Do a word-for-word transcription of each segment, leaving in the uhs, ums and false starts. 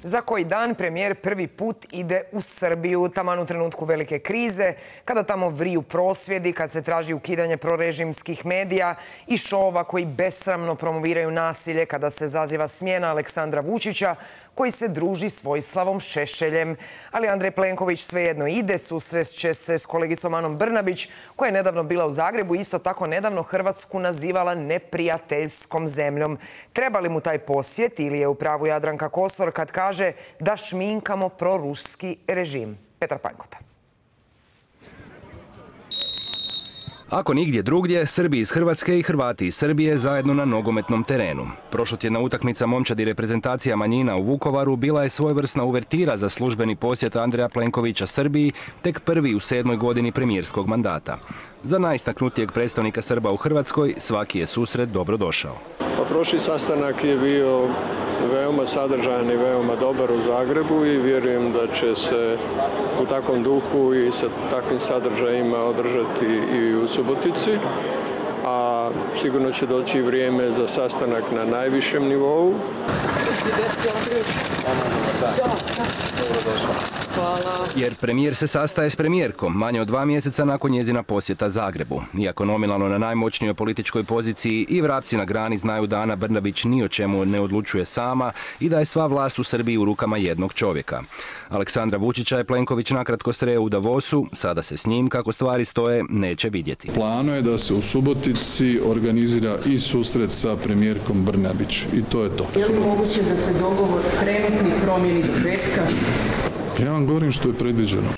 Za koji dan premijer prvi put ide u Srbiju, taman u trenutku velike krize, kada tamo vriju prosvjedi, kad se traži ukidanje prorežimskih medija i šova koji besramno promoviraju nasilje, kada se zaziva smjena Aleksandra Vučića, koji se druži s Vojislavom Šešeljem. Ali Andrej Plenković svejedno ide, susreće se s kolegicom Anom Brnabić, koja je nedavno bila u Zagrebu i isto tako nedavno Hrvatsku nazivala neprijateljskom zemljom. Treba li mu taj posjet ili je u pravu Jadranka Kosor kad kaže da šminkamo proruski režim? Petar Panjkota. Ako nigdje drugdje, Srbi iz Hrvatske i Hrvati iz Srbije zajedno na nogometnom terenu. Prošlotjedna utakmica momčadi reprezentacija manjina u Vukovaru bila je svojevrsna uvertira za službeni posjet Andreja Plenkovića Srbiji, tek prvi u sedmoj godini premijerskog mandata. Za najistaknutijeg predstavnika Srba u Hrvatskoj svaki je susret dobro došao. Pa prošli sastanak je bio veoma sadržajan i veoma dobar u Zagrebu i vjerujem da će se u takvom duhu i sa takvim sadržajima održati i u Subotici, a sigurno će doći vrijeme za sastanak na najvišem nivou. Jer premijer se sastaje s premijerkom manje od dva mjeseca nakon njezina posjeta Zagrebu. Iako nominalno na najmoćnijoj političkoj poziciji i vrapci na grani znaju da Ana Brnabić ni o čemu ne odlučuje sama i da je sva vlast u Srbiji u rukama jednog čovjeka. Aleksandra Vučića je Plenković nakratko sreo u Davosu, sada se s njim, kako stvari stoje, neće vidjeti. Plano je da se u Subotici organizira i susret sa premijerkom Brnabić i to je to. Je li moguće da se dogovor trenutni promijeni do petka? Ja vam govorim što je predviđeno.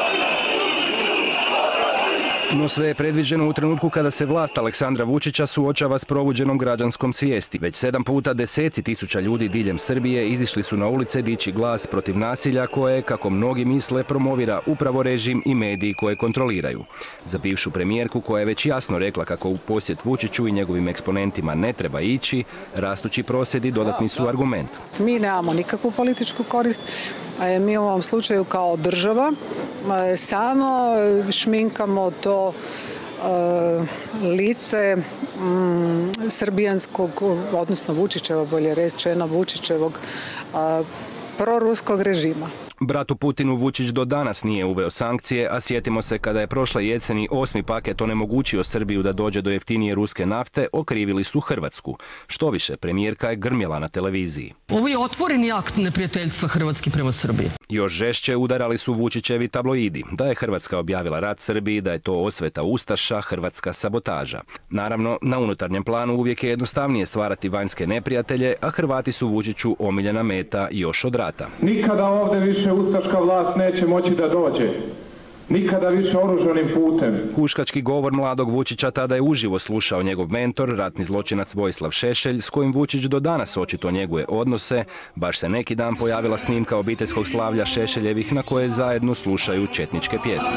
No sve je predviđeno u trenutku kada se vlast Aleksandra Vučića suočava s probuđenom građanskom svijesti. Već sedam puta deseci tisuća ljudi diljem Srbije izišli su na ulice dići glas protiv nasilja koje, kako mnogi misle, promovira upravo režim i mediji koje kontroliraju. Za bivšu premijerku, koja je već jasno rekla kako u posjet Vučiću i njegovim eksponentima ne treba ići, rastući prosvjedi dodatni su argument. Mi nemamo nikakvu političku korist. Mi u ovom slučaju kao država samo šminkamo to lice srbijanskog, odnosno Vučićevog, bolje rečeno Vučićevog proruskog režima. Bratu Putinu Vučić do danas nije uveo sankcije, a sjetimo se kada je prošle jeseni osmi paket onemogućio Srbiju da dođe do jeftinije ruske nafte, okrivili su Hrvatsku. Što više, premijerka je grmjela na televiziji. Ovo je otvoreni akt neprijateljstva Hrvatske prema Srbiji. Još žešće udarali su Vučićevi tabloidi, da je Hrvatska objavila rat Srbiji, da je to osveta ustaša, hrvatska sabotaža. Naravno, na unutarnjem planu uvijek je jednostavnije stvarati vanjske neprijatelje, a Hrvati su Vučiću omiljena meta još od rata. Nikada ovdje više ustaška vlast neće moći da dođe. Nikada više oružanim putem. Huškački govor mladog Vučića tada je uživo slušao njegov mentor, ratni zločinac Vojislav Šešelj, s kojim Vučić do danas očito njeguje odnose. Baš se neki dan pojavila snimka obiteljskog slavlja Šešeljevih na koje zajedno slušaju četničke pjesme.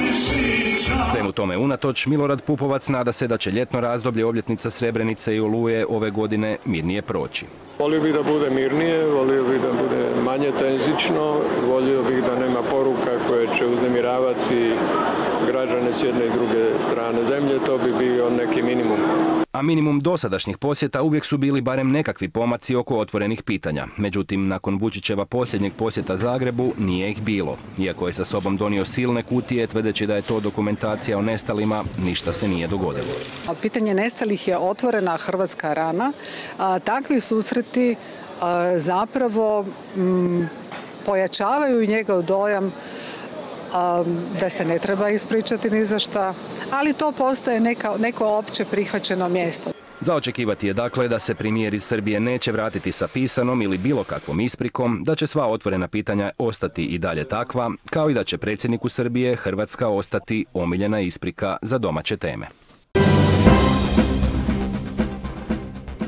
Svemu tome unatoč, Milorad Pupovac nada se da će ljetno razdoblje obljetnica Srebrenice i Oluje ove godine mirnije proći. Volio bih da bude mirnije, volio bih da bude manje tenzično, volio bih da nema poruka koje će uznemiravati građane s jedne i druge strane zemlje, to bi bio neki minimum. A minimum dosadašnjih posjeta uvijek su bili barem nekakvi pomaci oko otvorenih pitanja. Međutim, nakon Vučićeva posljednjeg posjeta Zagrebu nije ih bilo. Iako je sa sobom donio silne kutije, tvrdeći da je to dokumentacija o nestalima, ništa se nije dogodilo. Pitanje nestalih je otvorena hrvatska rana. A, takvi susreti a, zapravo m, pojačavaju njegov dojam da se ne treba ispričati ni za šta, ali to postaje neka, neko opće prihvaćeno mjesto. Za očekivati je dakle da se premijer iz Srbije neće vratiti sa pisanom ili bilo kakvom isprikom, da će sva otvorena pitanja ostati i dalje takva, kao i da će predsjedniku Srbije Hrvatska ostati omiljena isprika za domaće teme.